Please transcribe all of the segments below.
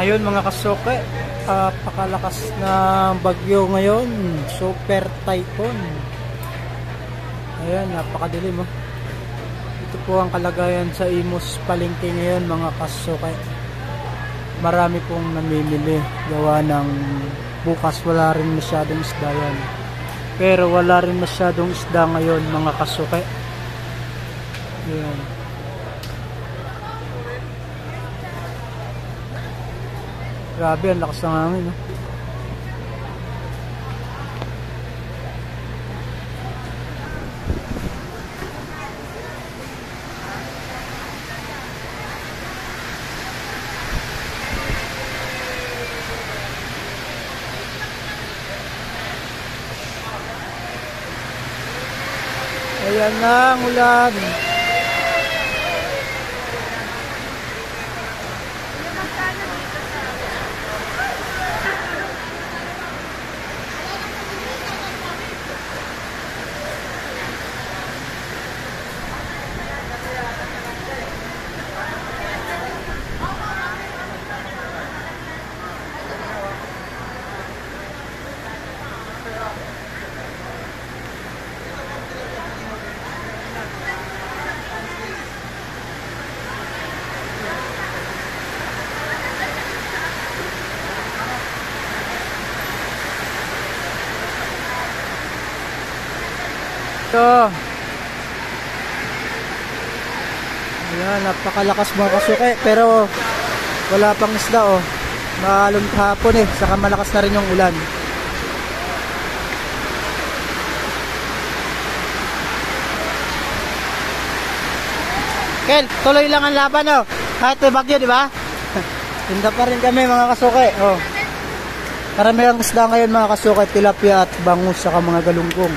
Ayun mga kasuke, pakalakas na bagyo ngayon, super typhoon. Ayan, napakadilim oh. Ito po ang kalagayan sa Imus Palengke ngayon mga kasuke. Marami pong namimili gawa ng bukas wala rin masyadong isda yan. Pero wala rin masyadong isda ngayon mga kasuke. Ayan. Grabe, ang lakas ng hangin, no? Ayan na ang ulan. Ito. Ayan, napakalakas mga kasuke. Pero wala pang isda oh. Maalon kahapon eh. Saka malakas na rin yung ulan. Kel, tuloy lang ang laban oh. Kahit may bagyo, di ba? Tinda pa rin kami mga kasuke oh. Karamihan isda ngayon mga kasuke, tilapia at bangus saka mga galunggong.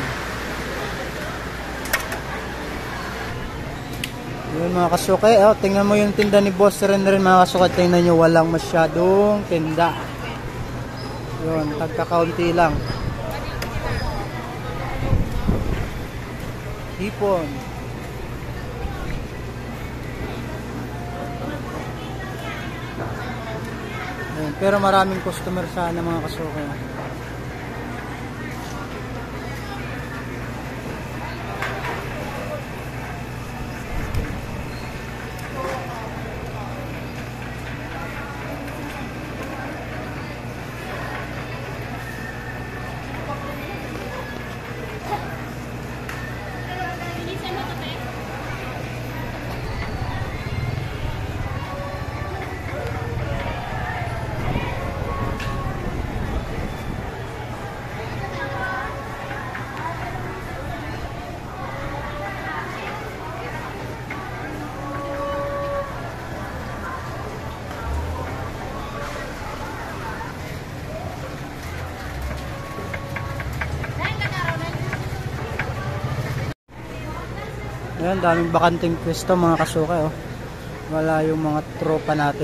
Yun mga kasuke, oh, tingnan mo yung tinda ni Boss rin mga kasuke, tingnan nyo walang masyadong tinda. Yun, tagka-kaunti lang. Hipon. Yun, pero maraming customer sana mga kasuke. Ayan, daming bakanting pwesto mga kasuke oh. Wala yung mga tropa natin.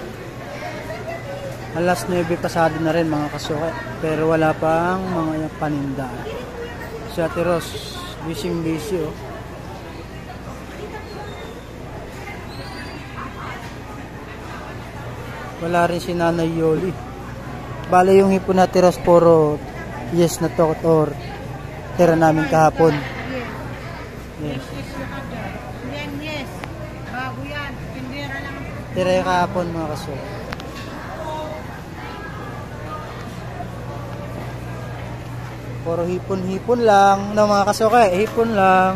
Alas 9 pasado na rin mga kasuke. Pero wala pang mga paninda. Si Ate Ros, busy oh. Wala rin si Nanay Yoli. Bale yung hipon na Ate Ros, puro yes na to or tira namin kahapon. Yes. Yes. Bago yan. Tindera lang. Tira kahapon mga kasuke. Puro hipon lang no mga kasuke. Hipon lang.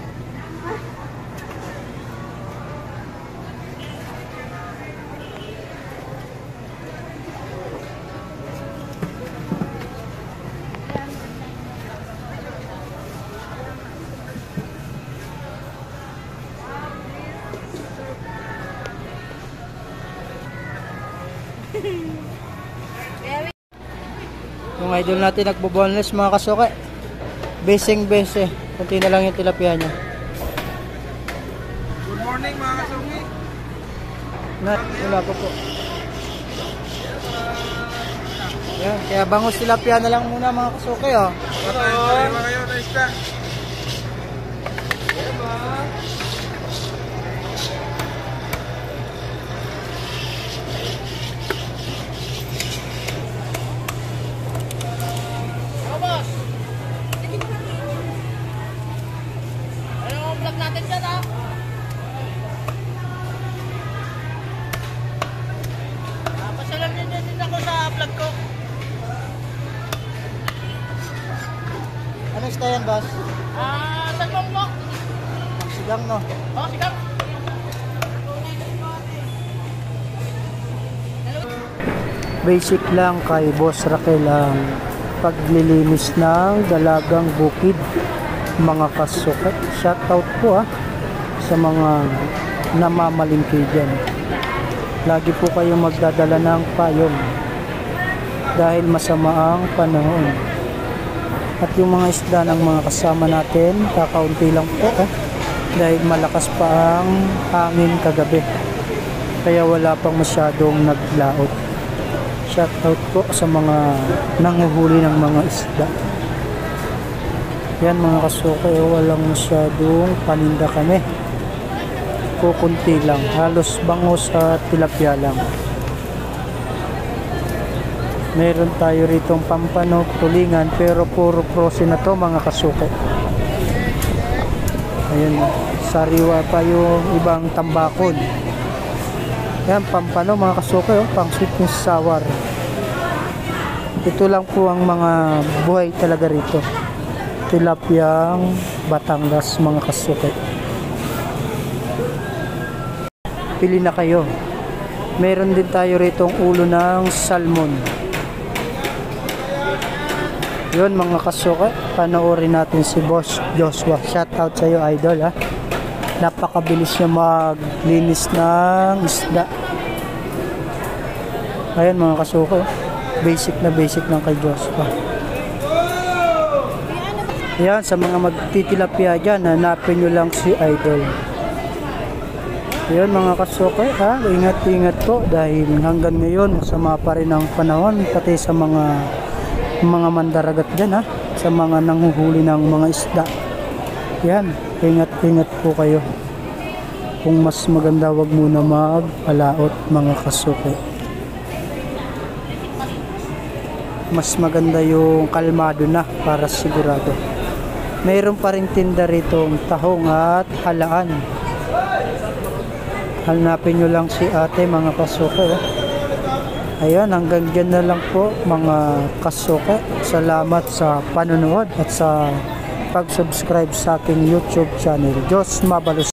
Yung idol natin nagbo-boneless mga kasuke. Beseng-bese. Kunti na lang yung tilapia niya. Good morning mga kasuke. Wala po. Yan, kaya bangus tilapia na lang muna mga kasuke oh. Patay mga ngayon na isda. Magkano isda yan, boss? Tatlong po. Ang sigang, no? Oh, sigaw. Basic lang kay Boss Raquel ang paglilinis ng dalagang bukid, mga kasukat. Shoutout po sa mga namamalingki dyan. Lagi po kayong magdadala ng payong dahil masama ang panahon. At yung mga isda ng mga kasama natin, kakaunti lang po dahil malakas pa ang hangin kagabi. Kaya wala pang masyadong naglaot. Shoutout po sa mga nanguhuli ng mga isda. Yan mga kasuka, walang masyadong paninda kami. Kukunti lang, halos bangos at tilapia lang. Meron tayo ritong pampano, tulingan, pero puro prosin na to mga kasuka. Ayan, sariwa pa yung ibang tambakol. Yan, pampano mga kasuka, pang sweet and sour. Ito lang po ang mga buhay talaga rito. Tilapiyang Batangas mga kasuka. Pili na kayo. Meron din tayo ritong ulo ng salmon. Yun mga kasuka, panoorin natin si Boss Joshua. Shoutout sa iyo, idol, napakabilis niya maglinis ng isda. Ayan mga kasuka, basic lang kay Joshua. Ayan, sa mga magtitilapia dyan, hanapin nyo lang si idol. Ayan mga kasuka, ingat po dahil hanggang ngayon masama pa rin ang panahon, pati sa mga mandaragat dyan, sa mga nanghuhuli ng mga isda. Yan, ingat po kayo. Kung mas maganda, wag muna magpalaot mga kasuke. Mas maganda yung kalmado na para sigurado. Mayroon pa rin tinda rito tahong at halaan. Hanapin nyo lang si ate mga kasuke. Ayan, hanggang dyan na lang po mga kasuke. Salamat sa panonood at sa pag-subscribe sa aking YouTube channel. Diyos mabalos.